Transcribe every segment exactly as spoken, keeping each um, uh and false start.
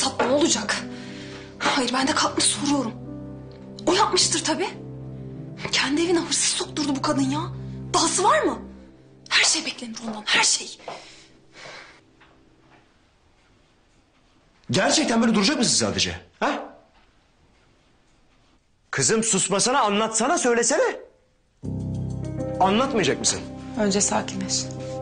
Mithat ne olacak? Hayır ben de kalkmış soruyorum. O yapmıştır tabii. Kendi evine hırsız sokturdu bu kadın ya. Dahası var mı? Her şey beklenir ondan, her şey. Gerçekten böyle duracak mısın sadece? Ha? Kızım susmasana, anlatsana, söylesene. Anlatmayacak mısın? Önce sakinleş.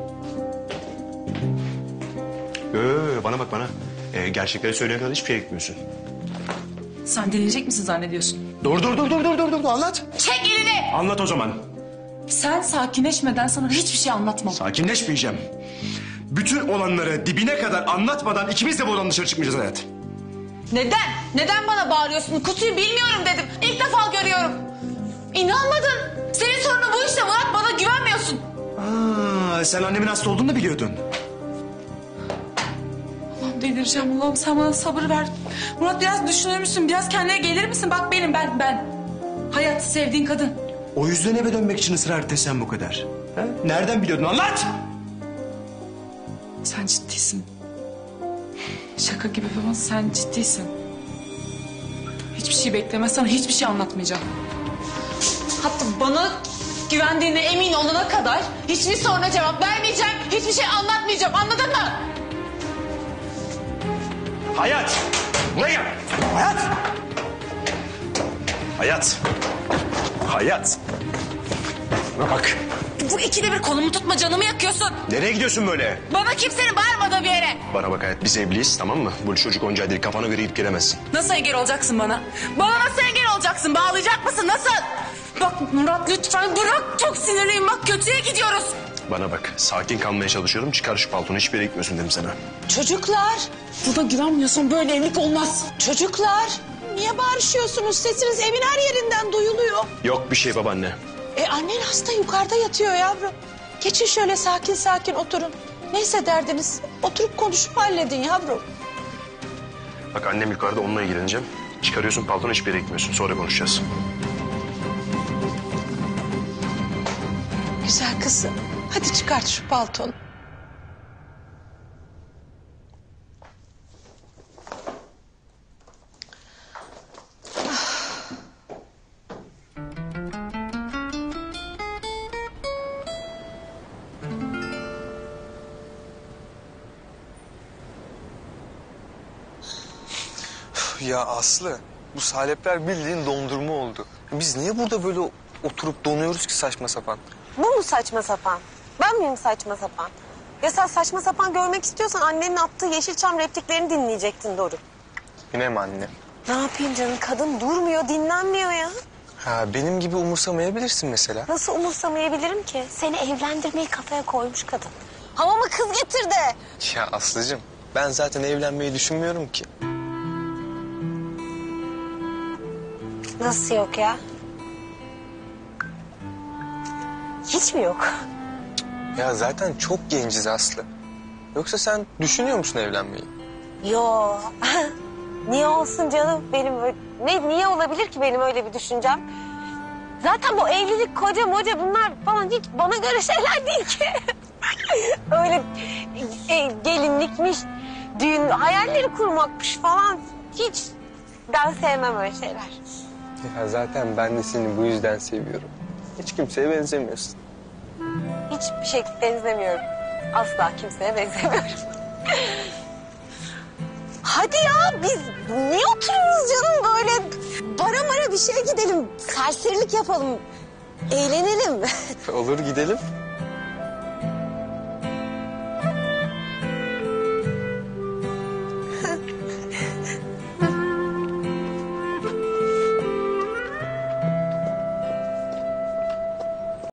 Ee, bana bak bana. Ee, gerçekleri söyleyene kadar hiçbir şeye gitmiyorsun. Sen dinleyecek misin zannediyorsun? Dur dur dur dur dur dur dur anlat. Çek elini! Anlat o zaman. Sen sakinleşmeden sana hiçbir şey anlatmam. Sakinleşmeyeceğim. Bütün olanları dibine kadar anlatmadan ikimiz de bu odanın dışarı çıkmayacağız hayat. Neden? Neden bana bağırıyorsun? Kutuyu bilmiyorum dedim. İlk defa görüyorum. İnanmadın. Senin sorunun bu işte Murat. Bana güvenmiyorsun. Aa, sen annemin hasta olduğunu da biliyordun. Allah'ım delireceğim. Allah'ım sen bana sabır ver. Murat biraz düşünür müsün? Biraz kendine gelir misin? Bak benim ben ben. Hayat sevdiğin kadın. O yüzden eve dönmek için ısrar ettin sen bu kadar. Ha? Nereden biliyordun? Anlat! Sen ciddisin. Şaka gibi ama sen ciddisin. Hiçbir şey bekleme. Sana hiçbir şey anlatmayacağım. Hatta bana güvendiğine emin olana kadar hiçbir soruna cevap vermeyeceğim. Hiçbir şey anlatmayacağım. Anladın mı? Hayat! Buraya gel! Hayat! Hayat! Hayat! Buna bak. Bu ikide bir kolumu tutma, canımı yakıyorsun. Nereye gidiyorsun böyle? Bana kimsenin bağırmadığı bir yere. Bana bak Hayat, biz evliyiz tamam mı? Bu çocuk oyuncağı değil, kafana göre gidip gelemezsin. Nasıl engel olacaksın bana? Bana nasıl engel olacaksın? Bağlayacak mısın? Nasıl? Bak Murat lütfen bırak. Çok sinirliyim. Bak kötüye gidiyoruz. Bana bak, sakin kalmaya çalışıyorum. Çıkar şu paltonu, hiçbir yere gitmiyorsun dedim sana. Çocuklar. Buna güvenmiyorsan böyle evlilik olmaz. Çocuklar. Niye bağırışıyorsunuz? Sesiniz evin her yerinden duyuluyor. Yok bir şey babaanne. E annen hasta yukarıda yatıyor yavrum. Geçin şöyle sakin sakin oturun. Neyse derdiniz. Oturup konuşup halledin yavrum. Bak annem yukarıda, onunla ilgileneceğim. Çıkarıyorsun paltonu, hiçbir yere gitmiyorsun. Sonra konuşacağız. Güzel kızım. Hadi çıkart şu paltonu. Ya Aslı, bu salepler bildiğin dondurma oldu. Biz niye burada böyle oturup donuyoruz ki saçma sapan? Bu mu saçma sapan? Ben miyim saçma sapan? Ya sen saçma sapan görmek istiyorsan annenin attığı Yeşilçam repliklerini dinleyecektin Doruk. Yine mi anne? Ne yapayım canım, kadın durmuyor, dinlenmiyor ya. Ha, benim gibi umursamayabilirsin mesela. Nasıl umursamayabilirim ki? Seni evlendirmeyi kafaya koymuş kadın. Hamama kız getirdi. Ya Aslıcığım, ben zaten evlenmeyi düşünmüyorum ki. Nasıl yok ya? Hiç mi yok? Ya zaten çok genciz Aslı. Yoksa sen düşünüyor musun evlenmeyi? Yo. Niye olsun canım benim böyle... Ne, niye olabilir ki benim öyle bir düşüncem? Zaten bu evlilik, koca moca bunlar falan hiç bana göre şeyler değil ki. Öyle e, gelinlikmiş, düğün hayalleri kurmakmış falan. Hiç ben sevmem öyle şeyler. Ya zaten ben de seni bu yüzden seviyorum. Hiç kimseye benzemiyorsun. Hiçbir şey benzemiyorum. Asla kimseye benzemiyorum. Hadi ya biz niye oturuyoruz canım böyle bara mara bir şeye gidelim. Serserilik yapalım. Eğlenelim. Olur gidelim.